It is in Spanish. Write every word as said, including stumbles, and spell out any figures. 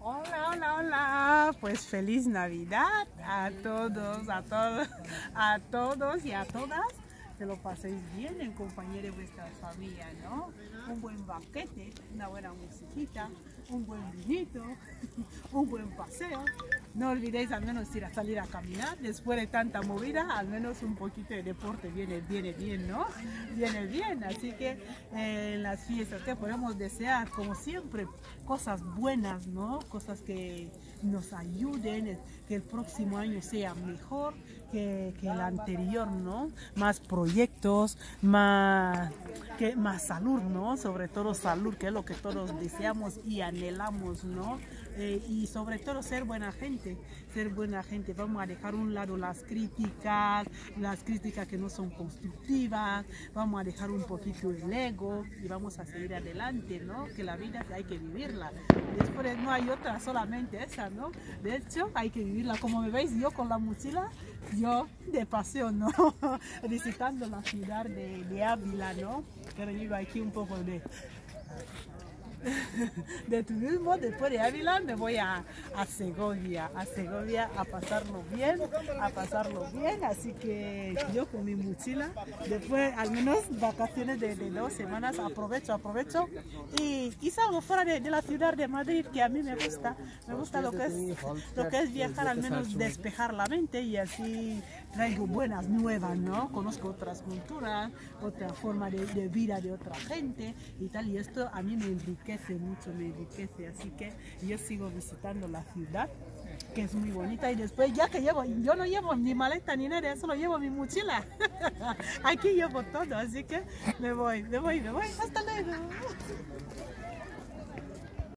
Hola, hola, hola. Pues feliz Navidad a todos, a todos, a todos y a todas. Que lo paséis bien en compañía de vuestra familia, ¿no? Un buen banquete, una buena musiquita, un buen vinito, un buen paseo. No olvidéis al menos ir a salir a caminar. Después de tanta movida, al menos un poquito de deporte viene, viene bien, ¿no? Viene bien. Así que eh, en las fiestas que podemos desear, como siempre, cosas buenas, ¿no? Cosas que nos ayuden, que el próximo año sea mejor que, que el anterior, ¿no? Más proyectos, más, que, más salud, ¿no? Sobre todo salud, que es lo que todos deseamos y anhelamos, ¿no? Eh, y sobre todo ser buena gente, ser buena gente. Vamos a dejar a un lado las críticas, las críticas que no son constructivas, vamos a dejar un poquito el ego y vamos a seguir adelante, ¿no? Que la vida hay que vivirla. Después no hay otra, solamente esa, ¿no? De hecho, hay que vivirla. Como me veis, yo con la mochila, yo de paseo, ¿no? Visitando la ciudad de, de Ávila, ¿no? Pero yo aquí un poco de... de turismo. Después de Ávila me voy a, a Segovia, a Segovia a pasarlo bien, a pasarlo bien, así que yo con mi mochila, después al menos vacaciones de, de dos semanas, aprovecho, aprovecho y, y salgo fuera de, de la ciudad de Madrid, que a mí me gusta, me gusta lo que es, lo que es viajar, al menos despejar la mente y así traigo buenas nuevas, ¿no? Conozco otras culturas, otra forma de, de vida de otra gente y tal, y esto a mí me enriquece mucho, me enriquece, así que yo sigo visitando la ciudad, que es muy bonita, y después ya que llevo, yo no llevo ni maleta ni nada, solo llevo mi mochila, aquí llevo todo, así que me voy, me voy, me voy, hasta luego.